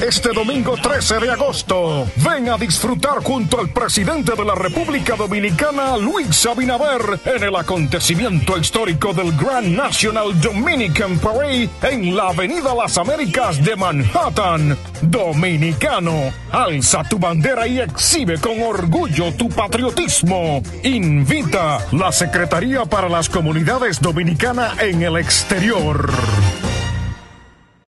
este domingo 13 de agosto. Ven a disfrutar junto al presidente de la República Dominicana, Luis Abinader, en el acontecimiento histórico del Grand National Dominican Parade en la Avenida Las Américas de Manhattan. Dominicano, alza tu bandera y exhibe con orgullo tu patriotismo. Invita la Secretaría para las Comunidades Dominicanas en el Exterior.